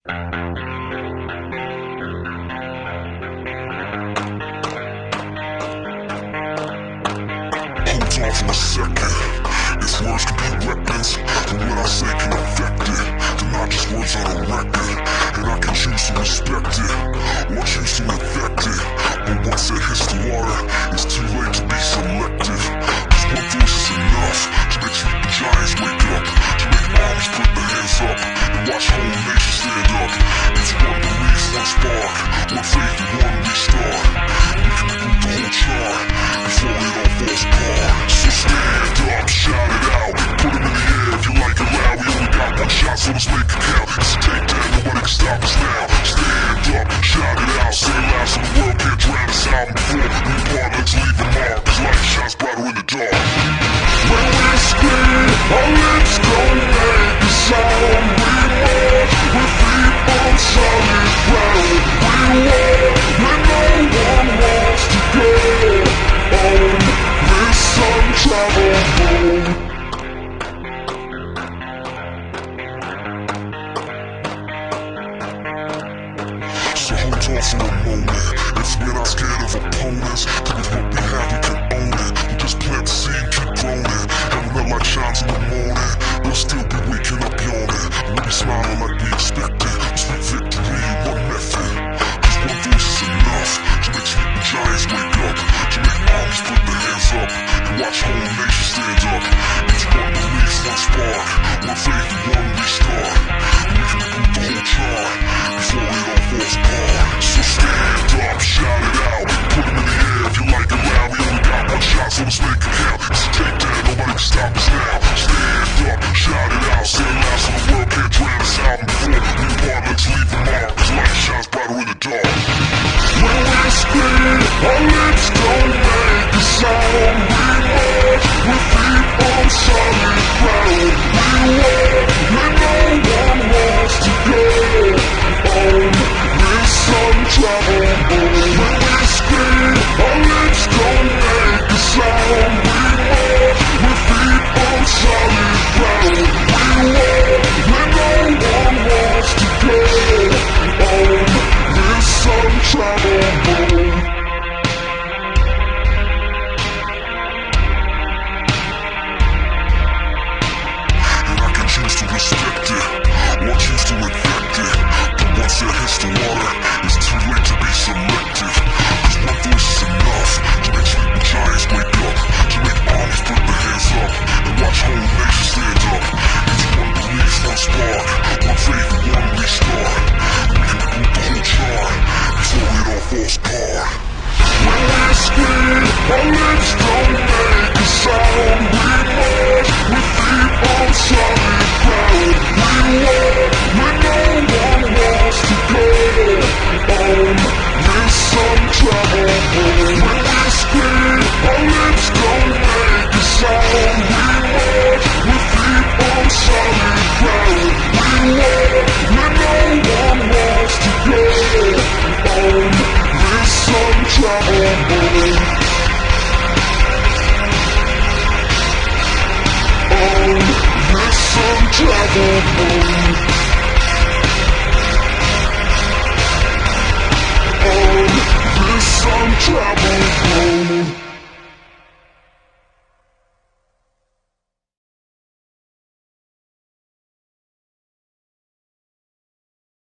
For a second, if words can be weapons, then what I say can affect it. They're not just words on a record, and I can choose to respect it, or choose to infect it. But once it hits the water, it's too late to be selective. Cause one voice is enough to make sleeping giants wake up, to make armies put their hands up, and watch whole nations stand up. It's one belief, one spark, one faith, and one restart. We can reboot the whole chart before it all falls apart. So stand up, shout it out, put them in the air if you like it loud. We only got one shot, so let's make it count. It's a takedown, nobody can stop us now. Stand up, shout it out, say it loud so the world can't drown us out. And before we part, let's leave a mark, cause light shines brighter in the dark. When we scream, our lips don't make a sound. We march with feet on solid ground. We walk when no one wants to go on this untraveled road. So hold on for a moment. If we're not scared of opponents, then with what we have we can own it. We'll just plant the seed, keep growing it. Haven't met like shines in the morning, we'll still be waking up yawning. We'll be smiling like we expected. We'll speak victory in one method. Cause one voice is enough to make sleeping giants wake up, to make armies put their hands up, and watch whole nations stand up. It's one belief, one spark, one faith, and one restart. And we can reboot the whole chart before it all falls apart. So stand up, shout it out, put them in the air if you like it loud. We only got one shot, so let's make it count. It's a takedown, nobody can stop us now. Stand up, shout it out, say it loud so the world can't drown us out. And before we part, let's leave a mark, cause light shines brighter in the dark. When we scream, our lips don't make a sound. We march with feet on solid ground. We walk when no one wants to go on this untraveled road. When we scream, our lips don't make a sound. We march with feet on solid ground. We walk when no one wants to go on this untraveled road. And I can choose to respect it, or choose to infect it. But once it hits the water, it's too late to be selective. Cause one voice is enough to make sleeping giants wake up, to make armies put their hands up, and watch whole nations stand up. It's one belief, one spark, one faith, and one restart. And we can reboot the whole chart before it all falls apart. When we scream, our lips don't make a sound. We march with feet on solid ground. We walk when no one wants to go on this untraveled road. When we scream, our lips don't make a sound. We march with feet on solid ground. We walk when no one wants to go on this untraveled road. On this untraveled road. On this untraveled